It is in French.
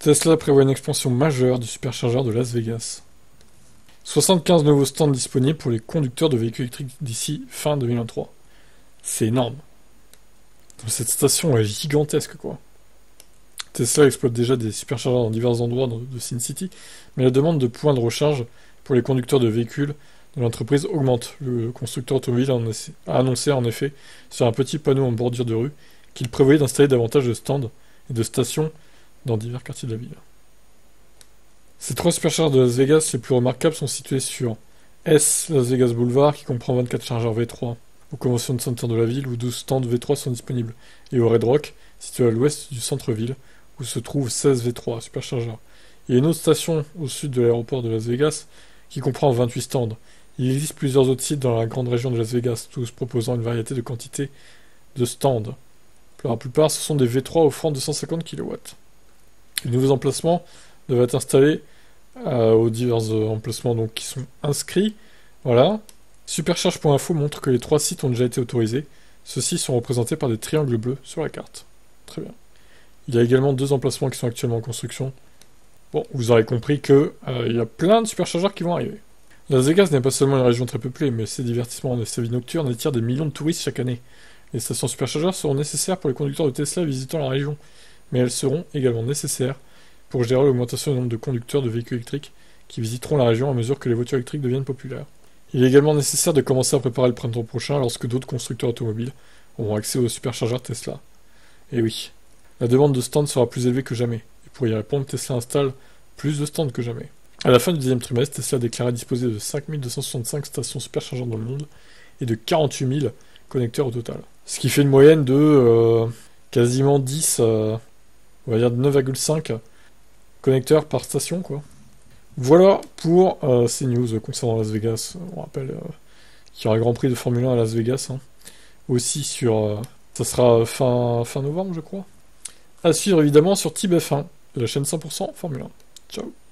Tesla prévoit une expansion majeure du superchargeur de Las Vegas. 75 nouveaux stands disponibles pour les conducteurs de véhicules électriques d'ici fin 2023. C'est énorme. Cette station est gigantesque, quoi. Tesla exploite déjà des superchargeurs dans divers endroits de Sin City, mais la demande de points de recharge pour les conducteurs de véhicules de l'entreprise augmente. Le constructeur automobile a annoncé en effet sur un petit panneau en bordure de rue qu'il prévoyait d'installer davantage de stands et de stations dans divers quartiers de la ville. Ces 3 superchargeurs de Las Vegas les plus remarquables sont situés sur S Las Vegas Boulevard, qui comprend 24 chargeurs V3 au Convention Center de la ville, où 12 stands V3 sont disponibles, et au Red Rock, situé à l'ouest du centre-ville, où se trouvent 16 V3 superchargeurs. Il y a une autre station au sud de l'aéroport de Las Vegas, qui comprend 28 stands. Il existe plusieurs autres sites dans la grande région de Las Vegas, tous proposant une variété de quantités de stands. Pour la plupart, ce sont des V3 offrant 250 kW. Les nouveaux emplacements devraient être installés aux divers emplacements donc, qui sont inscrits. Voilà. Supercharge.info montre que les 3 sites ont déjà été autorisés. Ceux-ci sont représentés par des triangles bleus sur la carte. Très bien. Il y a également 2 emplacements qui sont actuellement en construction. Bon, vous aurez compris que il y a plein de superchargeurs qui vont arriver. Las Vegas n'est pas seulement une région très peuplée, mais ses divertissements et sa vie nocturne attirent des millions de touristes chaque année. Les stations superchargeurs seront nécessaires pour les conducteurs de Tesla visitant la région, mais elles seront également nécessaires pour gérer l'augmentation du nombre de conducteurs de véhicules électriques qui visiteront la région à mesure que les voitures électriques deviennent populaires. Il est également nécessaire de commencer à préparer le printemps prochain lorsque d'autres constructeurs automobiles auront accès aux superchargeurs Tesla. Et oui, la demande de stands sera plus élevée que jamais, et pour y répondre, Tesla installe plus de stands que jamais. À la fin du deuxième trimestre, Tesla a déclaré disposer de 5265 stations superchargeantes dans le monde et de 48 000 connecteurs au total. Ce qui fait une moyenne de quasiment 10, on va dire 9,5 connecteurs par station, quoi. Voilà pour ces news concernant Las Vegas. On rappelle qu'il y aura un Grand Prix de Formule 1 à Las Vegas. Hein. Aussi sur... ça sera fin novembre, je crois. À suivre évidemment sur TIBF1, de la chaîne 100% Formule 1. Ciao.